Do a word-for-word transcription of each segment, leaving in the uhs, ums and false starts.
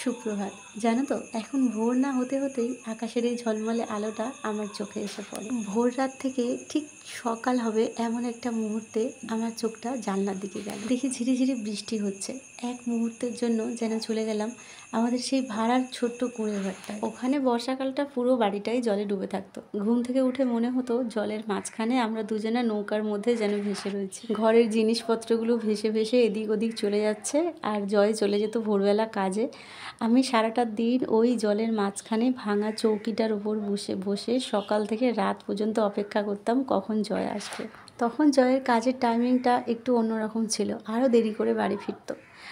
সুপ্রভাত। জানো তো, এখন ভোর না হতে হতেই আকাশের এই ঝলমলে আলোটা আমার চোখে এসে পড়ে। ভোর রাত থেকে ঠিক সকাল হবে এমন একটা মুহূর্তে আমার চোখটা জানলার দিকে গেল, দেখি ঝিরিঝিরি বৃষ্টি হচ্ছে। এক মুহূর্তের জন্য যেন চলে গেলাম আমাদের সেই ভাড়ার ছোট্ট কুঁড়ে ঘরটায়। ওখানে বর্ষাকালটা পুরো বাড়িটাই জলে ডুবে থাকতো। ঘুম থেকে উঠে মনে হতো জলের মাঝখানে আমরা দুজনা নৌকার মধ্যে যেন ভেসে রয়েছি। ঘরের জিনিসপত্রগুলো ভেসে ভেসে এদিক ওদিক চলে যাচ্ছে, আর জয় চলে যেত ভোরবেলা কাজে। আমি সারাটা দিন ওই জলের মাঝখানে ভাঙা চৌকিটার উপর বসে বসে সকাল থেকে রাত পর্যন্ত অপেক্ষা করতাম কখন জয় আসবে। তখন জয়ের কাজের টাইমিংটা একটু অন্যরকম ছিল, আরও দেরি করে বাড়ি ফিরত।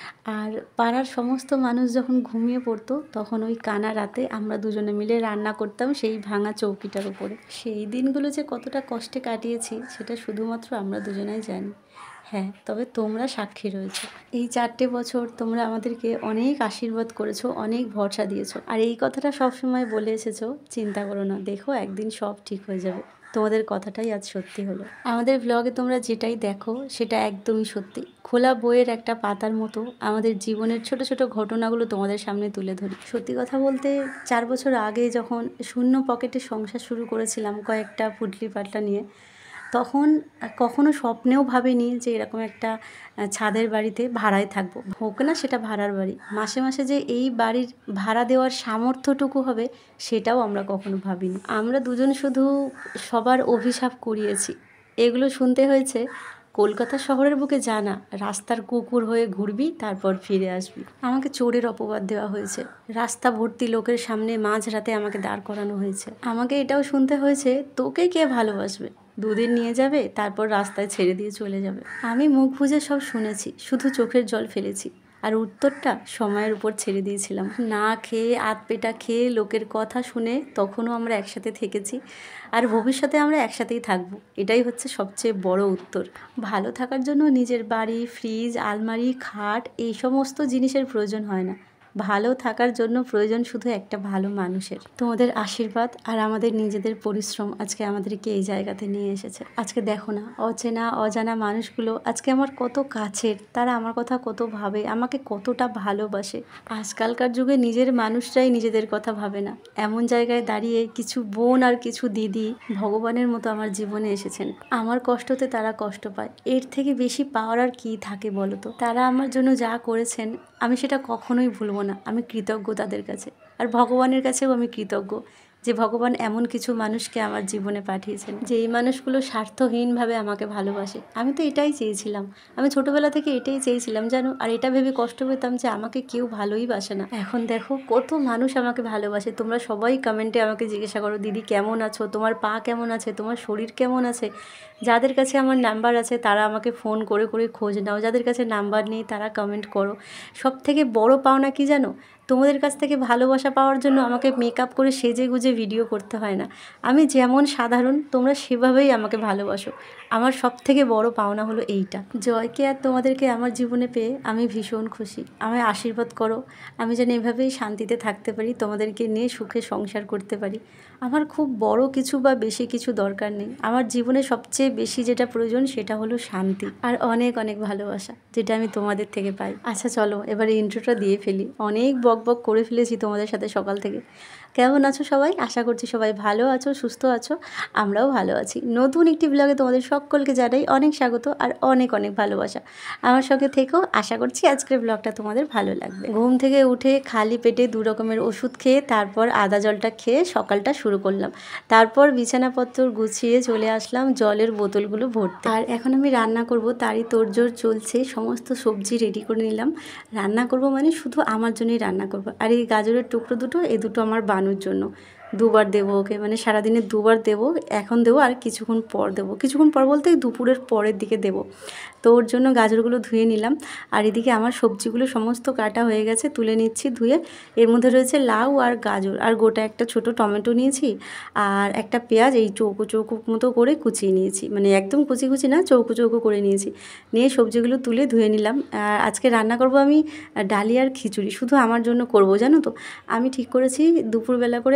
আর পাড়ার সমস্ত মানুষ যখন ঘুমিয়ে পড়তো তখন ওই কানা রাতে আমরা দুজনে মিলে রান্না করতাম সেই ভাঙা চৌকিটার উপরে। সেই দিনগুলো যে কতটা কষ্টে কাটিয়েছি সেটা শুধুমাত্র আমরা দুজনেই জানি। হ্যাঁ, তবে তোমরা সাক্ষী রয়েছো। এই চারটে বছর তোমরা আমাদেরকে অনেক আশীর্বাদ করেছো, অনেক ভরসা দিয়েছো। আর এই কথাটা সবসময় বলে এসেছো, চিন্তা করো না, দেখো একদিন সব ঠিক হয়ে যাবে। তোমাদের কথাটাই আজ সত্যি হলো। আমাদের ব্লগে তোমরা যেটাই দেখো সেটা একদমই সত্যি। খোলা বইয়ের একটা পাতার মতো আমাদের জীবনের ছোট ছোট ঘটনাগুলো তোমাদের সামনে তুলে ধরি। সত্যি কথা বলতে, চার বছর আগে যখন শূন্য পকেটে সংসার শুরু করেছিলাম কয়েকটা পুটলি পাটলা নিয়ে, তখন কখনো স্বপ্নেও ভাবিনি যে এরকম একটা ছাদের বাড়িতে ভাড়ায় থাকবো। হোক না সেটা ভাড়ার বাড়ি, মাসে মাসে যে এই বাড়ির ভাড়া দেওয়ার সামর্থ্যটুকু হবে সেটাও আমরা কখনো ভাবিনি। আমরা দুজন শুধু সবার অভিশাপ কুড়িয়েছি। এগুলো শুনতে হয়েছে, কলকাতা শহরের বুকে জানা রাস্তার কুকুর হয়ে ঘুরবি তারপর ফিরে আসবি। আমাকে চোরের অপবাদ দেওয়া হয়েছে, রাস্তা ভর্তি লোকের সামনে মাঝরাতে আমাকে দাঁড় করানো হয়েছে। আমাকে এটাও শুনতে হয়েছে, তোকে কে ভালোবাসবে, দুদিন নিয়ে যাবে তারপর রাস্তায় ছেড়ে দিয়ে চলে যাবে। আমি মুখ বুজে সব শুনেছি, শুধু চোখের জল ফেলেছি, আর উত্তরটা সময়ের উপর ছেড়ে দিয়েছিলাম। না খেয়ে আধ পেটা খেয়ে লোকের কথা শুনে তখনও আমরা একসাথে থেকেছি, আর ভবিষ্যতে আমরা একসাথেই থাকবো। এটাই হচ্ছে সবচেয়ে বড় উত্তর। ভালো থাকার জন্য নিজের বাড়ি, ফ্রিজ, আলমারি, খাট এই সমস্ত জিনিসের প্রয়োজন হয় না। ভালো থাকার জন্য প্রয়োজন শুধু একটা ভালো মানুষের। তোমাদের আশীর্বাদ আর আমাদের নিজেদের পরিশ্রম আজকে আমাদেরকে এই জায়গাতে নিয়ে এসেছে। আজকে দেখো না, অচেনা অজানা মানুষগুলো আজকে আমার কত কাছের, তারা আমার কথা কত ভাবে, আমাকে কতটা ভালোবাসে। আজকালকার যুগে নিজের মানুষরাই নিজেদের কথা ভাবে না, এমন জায়গায় দাঁড়িয়ে কিছু বোন আর কিছু দিদি ভগবানের মতো আমার জীবনে এসেছেন। আমার কষ্টতে তারা কষ্ট পায়, এর থেকে বেশি পাওয়ার আর কী থাকে বলো তো। তারা আমার জন্য যা করেছেন আমি সেটা কখনোই ভুলবো না। আমি কৃতজ্ঞ তাদের কাছে, আর ভগবানের কাছেও আমি কৃতজ্ঞ যে ভগবান এমন কিছু মানুষকে আমার জীবনে পাঠিয়েছেন, যে এই মানুষগুলো স্বার্থহীনভাবে আমাকে ভালোবাসে। আমি তো এটাই চেয়েছিলাম, আমি ছোটোবেলা থেকে এটাই চেয়েছিলাম জানো, আর এটা ভেবে কষ্ট পেতাম যে আমাকে কেউ ভালোই বাসে না। এখন দেখো কত মানুষ আমাকে ভালোবাসে। তোমরা সবাই কমেন্টে আমাকে জিজ্ঞাসা করো, দিদি কেমন আছো, তোমার পা কেমন আছে, তোমার শরীর কেমন আছে। যাদের কাছে আমার নাম্বার আছে তারা আমাকে ফোন করে করে খোঁজ নাও, যাদের কাছে নাম্বার নেই তারা কমেন্ট করো। সব থেকে বড় পাওনা কি জানো, তোমাদের কাছ থেকে ভালোবাসা পাওয়ার জন্য আমাকে মেকআপ করে সেজে গুজে ভিডিও করতে হয় না। আমি যেমন সাধারণ তোমরা সেভাবেই আমাকে ভালোবাসো। আমার সব থেকে বড় পাওনা হলো এইটা। জয়কে আর তোমাদেরকে আমার জীবনে পেয়ে আমি ভীষণ খুশি। আমায় আশীর্বাদ করো, আমি যেন এভাবেই শান্তিতে থাকতে পারি, তোমাদেরকে নিয়ে সুখে সংসার করতে পারি। আমার খুব বড় কিছু বা বেশি কিছু দরকার নেই। আমার জীবনে সবচেয়ে বেশি যেটা প্রয়োজন সেটা হলো শান্তি আর অনেক অনেক ভালোবাসা, যেটা আমি তোমাদের থেকে পাই। আচ্ছা চলো এবারে ইন্ট্রোটা দিয়ে ফেলি। অনেক বক বক করে ফেলেছি তোমাদের সাথে সকাল থেকে। কেমন আছো সবাই? আশা করছি সবাই ভালো আছো, সুস্থ আছো। আমরাও ভালো আছি। নতুন একটি ব্লগে তোমাদের সকলকে জানাই অনেক স্বাগত আর অনেক অনেক ভালোবাসা। আমার সঙ্গে থেকেও আশা করছি আজকের ব্লগটা তোমাদের ভালো লাগবে। ঘুম থেকে উঠে খালি পেটে দু রকমের ওষুধ খেয়ে তারপর আদা জলটা খেয়ে সকালটা শুরু করলাম। তারপর বিছানাপত্র গুছিয়ে চলে আসলাম জলের বোতলগুলো ভরতে। আর এখন আমি রান্না করব, তারই তোড়জোড় চলছে। সমস্ত সবজি রেডি করে নিলাম। রান্না করব মানে শুধু আমার জন্যই রান্না করব। আর এই গাজরের টুকরো দুটো, এ দুটো আমার বানুর জন্য। দুবার দেবো ওকে, মানে সারাদিনে দুবার দেবো। এখন দেবো আর কিছুক্ষণ পর দেবো, কিছুক্ষণ পর বলতে দুপুরের পরের দিকে দেবো। তো ওর জন্য গাজরগুলো ধুয়ে নিলাম। আর এদিকে আমার সবজিগুলো সমস্ত কাটা হয়ে গেছে, তুলে নিচ্ছি ধুয়ে। এর মধ্যে রয়েছে লাউ আর গাজর, আর গোটা একটা ছোট টমেটো নিয়েছি, আর একটা পেঁয়াজ এই চৌকো চৌকো মতো করে কুচিয়ে নিয়েছি, মানে একদম কুচি কুচি না, চৌকো চৌকো করে নিয়েছি। নিয়ে সবজিগুলো তুলে ধুয়ে নিলাম। আর আজকে রান্না করব আমি ডালিয়ার খিচুড়ি, শুধু আমার জন্য করব জানো তো। আমি ঠিক করেছি দুপুরবেলা করে এখন ভাত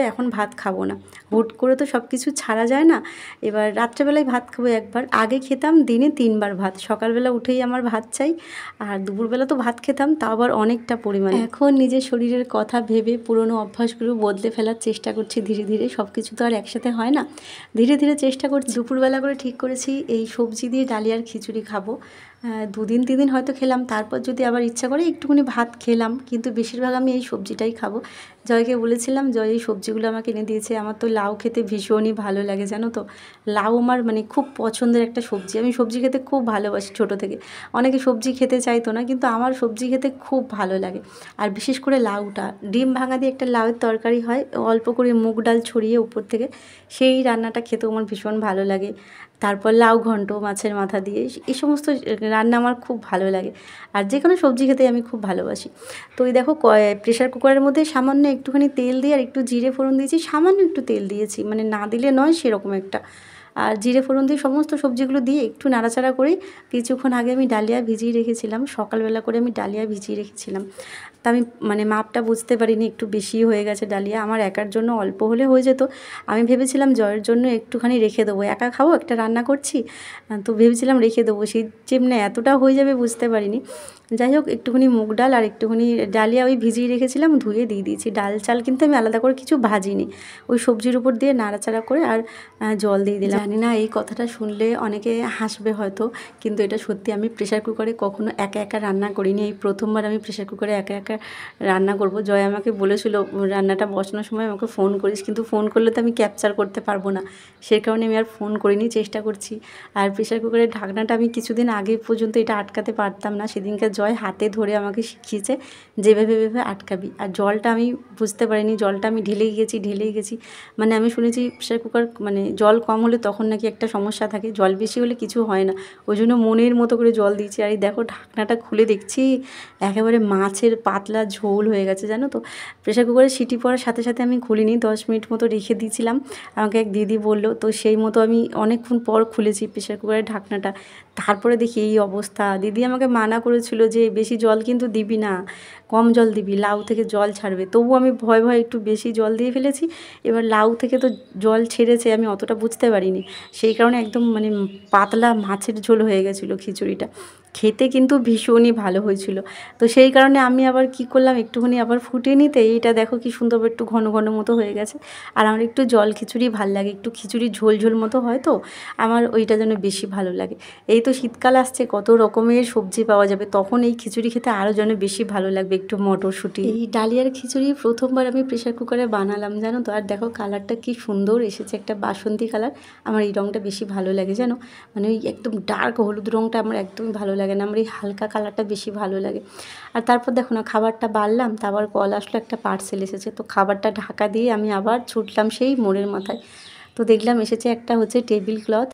ভাত খাবো না, হুট করে তো সব কিছু ছাড়া যায় না। এবার রাত্রেবেলায় ভাত খাবো একবার, আগে খেতাম দিনে তিনবার ভাত, সকালবেলা উঠেই আমার ভাত চাই, আর দুপুরবেলা তো ভাত খেতাম তা আবার অনেকটা পরিমাণে। এখন নিজের শরীরের কথা ভেবে পুরনো অভ্যাসগুলো বদলে ফেলার চেষ্টা করছি ধীরে ধীরে, সব কিছু তো আর একসাথে হয় না, ধীরে ধীরে চেষ্টা করছি। দুপুরবেলা করে ঠিক করেছি এই সবজি দিয়ে ডালিয়ার খিচুড়ি খাবো, দুদিন তিন দিন হয়তো খেলাম, তারপর যদি আবার ইচ্ছা করে একটুখানি ভাত খেলাম, কিন্তু বেশিরভাগ আমি এই সবজিটাই খাবো। জয়কে বলেছিলাম, জয় এই সবজিগুলো আমাকে এনে দিয়েছে। আমার তো লাউ খেতে ভীষণই ভালো লাগে জানো তো, লাউ আমার মানে খুব পছন্দের একটা সবজি, আমি সবজি খেতে খুব ভালোবাসি ছোটো থেকে। অনেকে সবজি খেতে চাইতো না, কিন্তু আমার সবজি খেতে খুব ভালো লাগে, আর বিশেষ করে লাউটা, ডিম ভাঙা দিয়ে একটা লাউয়ের তরকারি হয়, অল্প করে মুগ ডাল ছড়িয়ে উপর থেকে, সেই রান্নাটা খেতেও আমার ভীষণ ভালো লাগে। তারপর লাউ ঘন্ট মাছের মাথা দিয়ে, এই সমস্ত রান্না আমার খুব ভালো লাগে, আর যে কোনো সবজি খেতে আমি খুব ভালোবাসি। তো এই দেখো প্রেশার কুকারের মধ্যে সামান্য একটুখানি তেল দিয়ে আর একটু জিরে ফোড়ন দিয়েছি, সামান্য একটু তেল দিয়েছি, মানে না দিলে নয় সেরকম একটা, আর জিরে ফোড়ন দিয়ে সমস্ত সবজিগুলো দিয়ে একটু নাড়াচাড়া করে কিছুক্ষণ আগে আমি ডালিয়া ভিজিয়ে রেখেছিলাম, সকালবেলা করে আমি ডালিয়া ভিজিয়ে রেখেছিলাম। তা আমি মানে মাপটা বুঝতে পারিনি, একটু বেশি হয়ে গেছে ডালিয়া, আমার একার জন্য অল্প হলে হয়ে যেত, আমি ভেবেছিলাম জয়ের জন্য একটুখানি রেখে দেবো, একা খাবো একটা রান্না করছি, তো ভেবেছিলাম রেখে দেবো, সেই যেমনি এতটা হয়ে যাবে বুঝতে পারিনি। যাই হোক একটুখানি মুগ ডাল আর একটুখানি ডালিয়া ওই ভিজিয়ে রেখেছিলাম, ধুয়ে দিয়ে দিয়েছি। ডাল চাল কিন্তু আমি আলাদা করে কিছু ভাজিনি, ওই সবজির উপর দিয়ে নাড়াচাড়া করে আর জল দিয়ে দিলাম। জানি না এই কথাটা শুনলে অনেকে হাসবে হয়তো, কিন্তু এটা সত্যি, আমি প্রেশার কুকারে কখনো একা একা রান্না করিনি, এই প্রথমবার আমি প্রেশার কুকারে একা একা রান্না করব। জয় আমাকে বলেছিল রান্নাটা বসানোর সময় আমাকে ফোন করিস, কিন্তু ফোন করলে তো আমি ক্যাপচার করতে পারবো না, সেই কারণে আমি আর ফোন করিনি, চেষ্টা করছি। আর প্রেশার কুকারের ঢাকনাটা আমি কিছুদিন আগে পর্যন্ত এটা আটকাতে পারতাম না, সেদিনকার জয় হাতে ধরে আমাকে শিখিয়েছে যেভাবে ভেবে আটকাবি। আর জলটা আমি বুঝতে পারিনি, জলটা আমি ঢেলেই গেছি ঢেলেই গেছি মানে আমি শুনেছি প্রেশার কুকার মানে জল কম হলে তখন নাকি একটা সমস্যা থাকে, জল বেশি হলে কিছু হয় না, ওই জন্য মনের মতো করে জল দিয়েছি। আর এই দেখো ঢাকনাটা খুলে দেখছি একেবারে মাছের পাতলা ঝোল হয়ে গেছে জানো তো। প্রেশার কুকারে সিটি পড়ার সাথে সাথে আমি খুলিনি, দশ মিনিট মতো রেখে দিয়েছিলাম, আমাকে এক দিদি বললো, তো সেই মতো আমি অনেকক্ষণ পর খুলেছি প্রেশার কুকারের ঢাকনাটা, তারপরে দেখি এই অবস্থা। দিদি আমাকে মানা করেছিল যে বেশি জল কিন্তু দিবি না, কম জল দিবি, লাউ থেকে জল ছাড়বে, তবু আমি ভয় ভয় একটু বেশি জল দিয়ে ফেলেছি। এবার লাউ থেকে তো জল ছেড়েছে, আমি অতটা বুঝতে পারিনি, সেই কারণে একদম মানে পাতলা মাছের ঝোল হয়ে গেছিলো খিচুড়িটা, খেতে কিন্তু ভীষণই ভালো হয়েছিল। তো সেই কারণে আমি আবার কি করলাম, একটুখানি আবার ফুটিয়ে নিতে, এইটা দেখো কি সুন্দর একটু ঘন ঘন মতো হয়ে গেছে। আর আমার একটু জল খিচুড়ি ভাল লাগে, একটু খিচুড়ি ঝোল ঝোল মতো হয় তো আমার ওইটা যেন বেশি ভালো লাগে। এই তো শীতকাল আসছে, কত রকমের সবজি পাওয়া যাবে, তখন এই খিচুড়ি খেতে আরও যেন বেশি ভালো লাগবে, একটু মটরশুঁটি। এই ডালিয়ার খিচুড়ি প্রথমবার আমি প্রেশার কুকারে বানালাম জানো তো, আর দেখো কালারটা কি সুন্দর এসেছে, একটা বাসন্তী কালার, আমার এই রঙটা বেশি ভালো লাগে জানো, মানে ওই একদম ডার্ক হলুদ রঙটা আমার একদমই ভালো লাগে না, আমার এই হালকা কালারটা বেশি ভালো লাগে। আর তারপর দেখো না খাবারটা বাড়লাম, তারপর কল আসলো, একটা পার্সেল এসেছে, তো খাবারটা ঢাকা দিয়ে আমি আবার ছুটলাম সেই মোড়ের মাথায়, তো দেখলাম এসেছে একটা হচ্ছে টেবিল ক্লথ,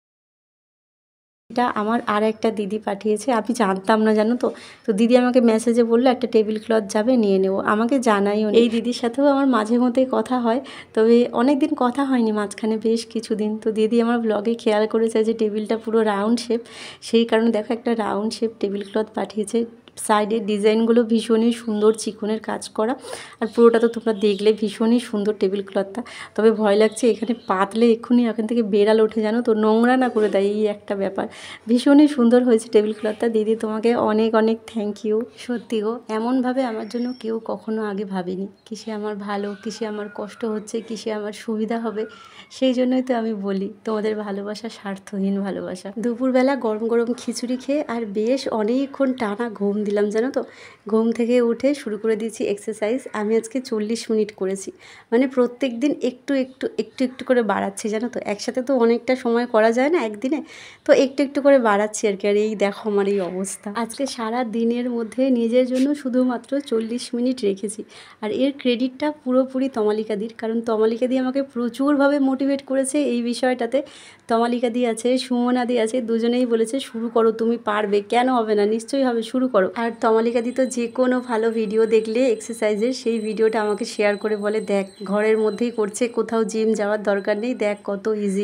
এটা আমার আর একটা দিদি পাঠিয়েছে, আমি জানতাম না জানো তো, তো দিদি আমাকে মেসেজে বললো একটা টেবিল ক্লথ যাবে নিয়ে নেবো, আমাকে জানাইও। এই দিদির সাথেও আমার মাঝে মধ্যেই কথা হয়, তবে অনেক দিন কথা হয়নি মাঝখানে বেশ কিছুদিন। তো দিদি আমার ব্লগে খেয়াল করেছে যে টেবিলটা পুরো রাউন্ড শেপ, সেই কারণে দেখো একটা রাউন্ড শেপ টেবিল ক্লথ পাঠিয়েছে, সাইডের ডিজাইনগুলো ভীষণই সুন্দর, চিকনের কাজ করা, আর পুরোটা তো তোমরা দেখলে ভীষণই সুন্দর টেবিল ক্লথটা। তবে ভয় লাগছে এখানে পাতলে এক্ষুনি এখান থেকে বেড়াল ওঠে জানো তো, নোংরা না করে দেয়, এই একটা ব্যাপার। ভীষণই সুন্দর হয়েছে টেবিল ক্লথটা, দিদি তোমাকে অনেক অনেক থ্যাংক ইউ। সত্যি গো, এমনভাবে আমার জন্য কেউ কখনো আগে ভাবেনি, কিসে আমার ভালো, কিসে আমার কষ্ট হচ্ছে, কিসে আমার সুবিধা হবে, সেই জন্যই তো আমি বলি তোমাদের ভালোবাসা স্বার্থহীন ভালোবাসা। দুপুরবেলা গরম গরম খিচুড়ি খেয়ে আর বেশ অনেকক্ষণ টানা ঘুম দিলাম জানো তো, ঘুম থেকে উঠে শুরু করে দিয়েছি এক্সারসাইজ। আমি আজকে চল্লিশ মিনিট করেছি, মানে প্রত্যেক দিন একটু একটু একটু একটু করে বাড়াচ্ছি জানো তো, একসাথে তো অনেকটা সময় করা যায় না একদিনে, তো একটু একটু করে বাড়াচ্ছি আর কি। আর এই দেখো আমার এই অবস্থা, আজকে সারা দিনের মধ্যে নিজের জন্য শুধুমাত্র চল্লিশ মিনিট রেখেছি, আর এর ক্রেডিটটা পুরোপুরি তমালিকাদির, কারণ তমালিকাদি আমাকে প্রচুরভাবে মোটিভেট করেছে এই বিষয়টাতে। তমালিকাদি আছে, সুমনাদি আছে, দুজনেই বলেছে শুরু করো, তুমি পারবে, কেন হবে না, নিশ্চয়ই হবে, শুরু করো। আর তমালিকাদি তো যে কোনো ভালো ভিডিও দেখলে এক্সারসাইজের, সেই ভিডিওটা আমাকে শেয়ার করে বলে দেখ ঘরের মধ্যেই করছে, কোথাও জিম যাওয়ার দরকার নেই, দেখ কত ইজি।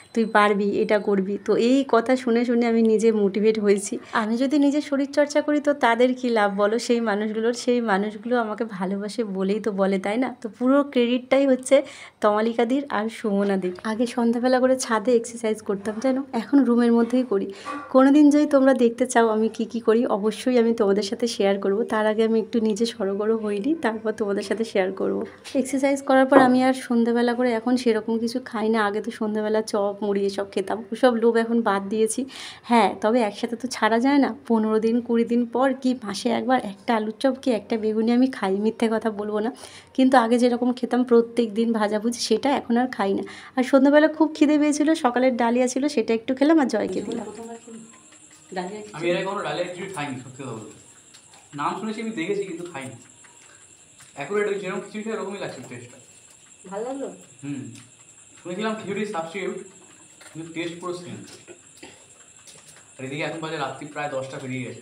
তুই পারবি, এটা করবি। তো এই কথা শুনে শুনে আমি নিজে মোটিভেট হয়েছি। আমি যদি নিজে শরীরচর্চা করি তো তাদের কী লাভ বলো সেই মানুষগুলোর? সেই মানুষগুলো আমাকে ভালোবাসে বলেই তো বলে, তাই না? তো পুরো ক্রেডিটটাই হচ্ছে তমালিকাদির আর সুমনাদির। আগে সন্ধ্যাবেলা করে ছাদে এক্সারসাইজ করতাম জানো, এখন রুমের মধ্যেই করি। কোনো দিন যদি তোমরা দেখতে চাও আমি কি কি করি অবশ্যই আমি তোমাদের সাথে শেয়ার করব। তার আগে আমি একটু নিজে সড়গড় হইনি, তারপর তোমাদের সাথে শেয়ার করব। এক্সারসাইজ করার পর আমি আর সন্ধ্যাবেলা করে এখন সেরকম কিছু খাই না। আগে তো সন্ধ্যাবেলা চপ মুড়ি এসব খেতাম, ওসব লোভ এখন বাদ দিয়েছি। হ্যাঁ, তবে একসাথে তো ছাড়া যায় না। পনেরো দিন কুড়ি দিন পর কি মাসে একবার একটা আলুর চপ কি একটা বেগুনি আমি খাই, মিথ্যে কথা বলবো না। কিন্তু আগে যেরকম খেতাম প্রত্যেক দিন ভাজাভুজি, সেটা এখন আর খাই না। আর সন্ধ্যাবেলা খুব খিদে পেয়েছিল, সকালের ডালিয়া ছিল সেটা একটু খেলাম আর জয়কে দিলাম। আমি এর আগে কোনো ডালিয়া খিচুড়ি খাইনি, সত্যি কথা বলতে। নাম শুনেছি, আমি দেখেছি, কিন্তু খাইনি। অ্যাকুরেট ওই যেরকম খিচুড়ি খাই ওরকমই লাগছে টেস্টটা। ভালো লাগলো? হুম, শুনেছিলাম খিচুড়ির সাবস্টিটিউট, কিন্তু টেস্ট পুরো সেম। আর এদিকে এখন বাজে রাত্রি প্রায় দশটা পেরিয়ে গেছে।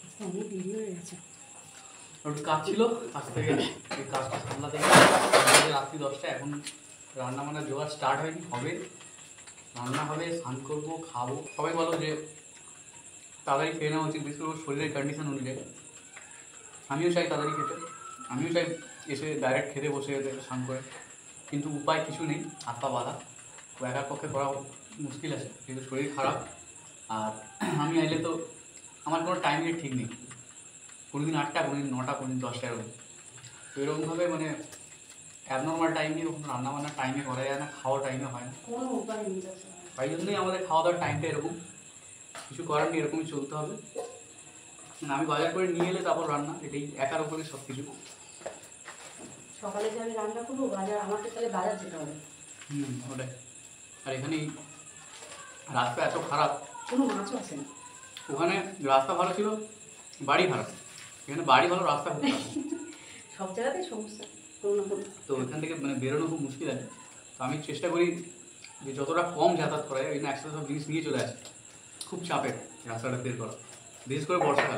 একটু কাজ ছিল, কাজ থেকে এই কাজটা সামলাতে গেছে রাত্রি দশটা। এখন রান্না বান্না জোগাড় স্টার্ট হয়নি, হবে রান্না হবে, স্নান করবো, খাবো। সবাই বলো যে তাড়াতাড়ি খেয়ে নেওয়া উচিত, বিশেষ করে শরীরের কন্ডিশন অনুযায়ী। আমিও চাই তাড়াতাড়ি খেতে, আমিও চাই এসে ডাইরেক্ট খেতে বসে যেতে স্নান করে, কিন্তু উপায় কিছু নেই, হাত পা বাঁধা। তো একার পক্ষে করা মুশকিল আছে, যেহেতু শরীর খারাপ। আর আমি আইলে তো আমার কোনো টাইমের ঠিক নেই, কোনো দিন আটটা, কোনো দিন নটা, কোনো দিন দশটা, এরকম। তো এরকমভাবে মানে অ্যাবনর্মাল টাইমে কখনো রান্নাবান্না টাইমে করা যায় না, খাওয়া টাইমে হয় না, কোনো উপায় নেই। তাই জন্যই আমাদের খাওয়া দাওয়ার টাইমটা এরকম। কিছু করার নেই, এরকমই চলতে হবে। আমি বাজার করে নিয়ে এলে তারপর রান্না, এটাই একার উপরে সব কিছু। সকালে যে আমি রান্না করবো, বাজার আমাকে তাহলে বাজার যেতে হবে। হুম, ওটাই। আর এখানে রাস্তা এত খারাপ, কোনো মাছও আসে না। ওখানে রাস্তা ভালো ছিল, বাড়ি খারাপ। এখানে বাড়ি ভালো, রাস্তা খুব খারাপ। সব জায়গাতেই সমস্যা কোনো না কোনো। তো এখান থেকে মানে বেরোনো খুব মুশকিল আছে। তো আমি চেষ্টা করি যে যতটা কম যাতায়াত করা যায়, ওই জন্য একসাথে সব জিনিস নিয়ে চলে আসে। খুব চাপের রাস্তাটা বের করা, বিশেষ করে বর্ষাকাল।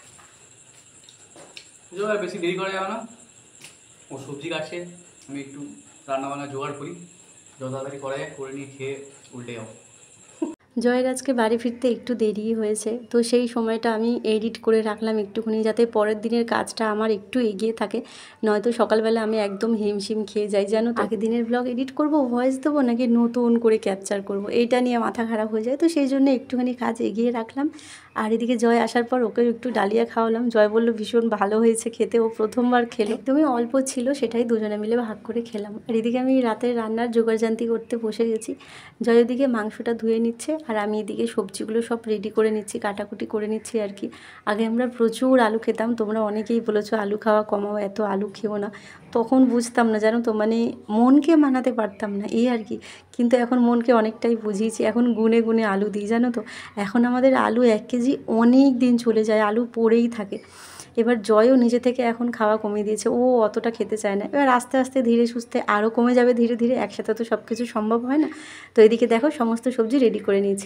বুঝতে পারে বেশি দেরি করা যাবে না। ও সবজি কাটছে, আমি একটু রান্নাবান্না জোগাড় করি, যত তাড়াতাড়ি করা যায় করে নিয়ে খেয়ে উল্টে যাবো। জয়ের আজকে বাড়ি ফিরতে একটু দেরি হয়েছে, তো সেই সময়টা আমি এডিট করে রাখলাম একটুখানি, যাতে পরের দিনের কাজটা আমার একটু এগিয়ে থাকে। নয়তো সকালবেলা আমি একদম হিমশিম খেয়ে যাই জানো। আগের দিনের ব্লগ এডিট করব, ভয়েস দেবো নাকি নতুন করে ক্যাপচার করব, এইটা নিয়ে মাথা খারাপ হয়ে যায়। তো সেই জন্য একটুখানি কাজ এগিয়ে রাখলাম। আর এদিকে জয় আসার পর ওকে একটু ডালিয়া খাওয়ালাম। জয় বললো ভীষণ ভালো হয়েছে খেতে, ও প্রথমবার খেলো। একদমই অল্প ছিল, সেটাই দুজনে মিলে ভাগ করে খেলাম। আর এদিকে আমি রাতের রান্নার জোগাড়জান্তি করতে বসে গেছি। জয় ওদিকে মাংসটা ধুয়ে নিচ্ছে আর আমি এদিকে সবজিগুলো সব রেডি করে নিচ্ছি, কাটাকুটি করে নিচ্ছি আর কি। আগে আমরা প্রচুর আলু খেতাম, তোমরা অনেকেই বলেছো আলু খাওয়া কমাও, এত আলু খেও না। তখন বুঝতাম না জানো তো, মানে মনকে মানাতে পারতাম না এই আর কি। কিন্তু এখন মনকে অনেকটাই বুঝিয়েছি, এখন গুনে গুনে আলু দিই জানো তো। এখন আমাদের আলু এক কেজি অনেক দিন চলে যায়, আলু পড়েই থাকে। এবার জয়ও নিজে থেকে এখন খাওয়া কমিয়ে দিয়েছে, ও অতটা খেতে চায় না। এবার আস্তে আস্তে ধীরে সুস্থে আরও কমে যাবে ধীরে ধীরে, একসাথে তো সব কিছু সম্ভব হয় না। তো এদিকে দেখো সমস্ত সবজি রেডি করে নিয়েছি।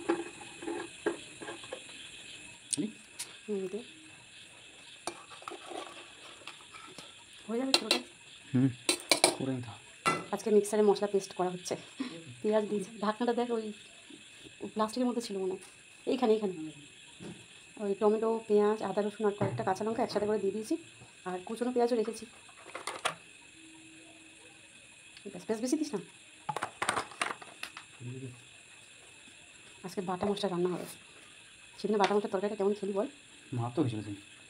হয়ে যাবে পুরোটা। হুম, করে নিতে হবে। আজকে মিক্সারে মশলা পেস্ট করা হচ্ছে, পেঁয়াজ দিয়েছি। ঢাকনাটা দেখ, ওই প্লাস্টিকের মধ্যে ছিল মনে হয়, এইখানে এইখানে ওই টমেটো, পেঁয়াজ, আদা রসুন আর কয়েকটা কাঁচা লঙ্কা একসাথে করে দিয়ে দিয়েছি, আর কুচনো পেঁয়াজও রেখেছি। ব্যাস বেশ বেশি দিস না, আজকে বাটা মশলা রান্না হবে। সেদিনে বাটা মশলার তরকারিটা কেমন খেলি বল? মা তো হয়েছিল।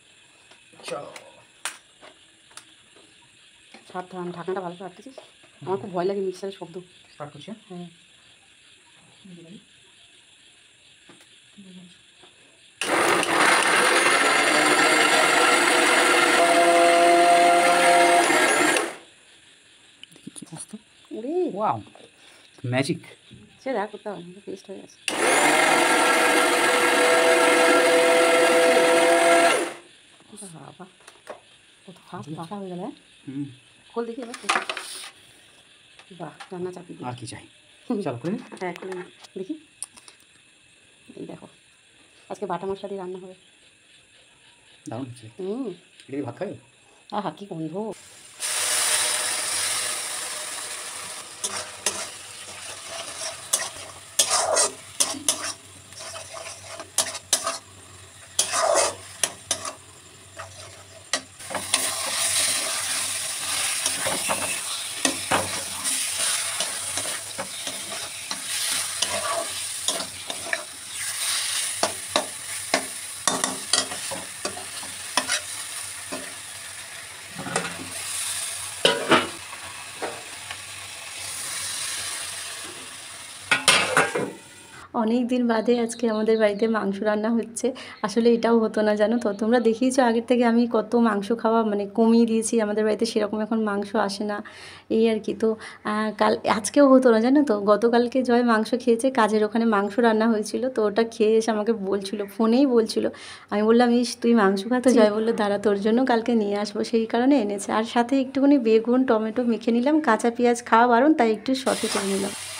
সাবধান, ঢাকনাটা ভালো করে রাখতেছিস। আমার খুব ভয় লাগে মিক্সারের শব্দ। স্টার্ট করছি। হ্যাঁ, কি অবস্থা? ওরে ওয়াও, ম্যাজিক। সে দেখা করতে হবে না, পেস্ট হয়ে গেছে। বাবা কত ফাস্ট বাটা হয়ে গেল। হ্যাঁ, হুম, খোল দেখি এবার। বাহ, রান্না চাপিয়ে দিই। আর কি চাই, চলো করে নি। হ্যাঁ, করে নিই। দেখি, এই দেখো আজকে বাটা মশলা দিয়ে রান্না হবে। দারুণ হচ্ছে। হুম, এটা দিয়ে ভাত খাবে? আহা কি গন্ধ। অনেক দিন বাদে আজকে আমাদের বাড়িতে মাংস রান্না হচ্ছে। আসলে এটাও হতো না, জানো তো। তোমরা দেখিয়েছো আগের থেকে আমি কত মাংস খাওয়া মানে কমিয়ে দিয়েছি, আমাদের বাড়িতে সেরকম এখন মাংস আসে না, এই আর কি। তো কাল আজকেও হতো না, জানো তো। গতকালকে জয় মাংস খেয়েছে, কাজের ওখানে মাংস রান্না হয়েছিল, তো ওটা খেয়ে এসে আমাকে বলছিল, ফোনেই বলছিল। আমি বললাম, ইস তুই মাংস খা? তো জয় বললো, দাঁড়া তোর জন্য কালকে নিয়ে আসবো, সেই কারণে এনেছে। আর সাথে একটুখানি বেগুন টমেটো মেখে নিলাম, কাঁচা পেঁয়াজ খাওয়া বারণ, তাই একটু সটে করে নিলাম।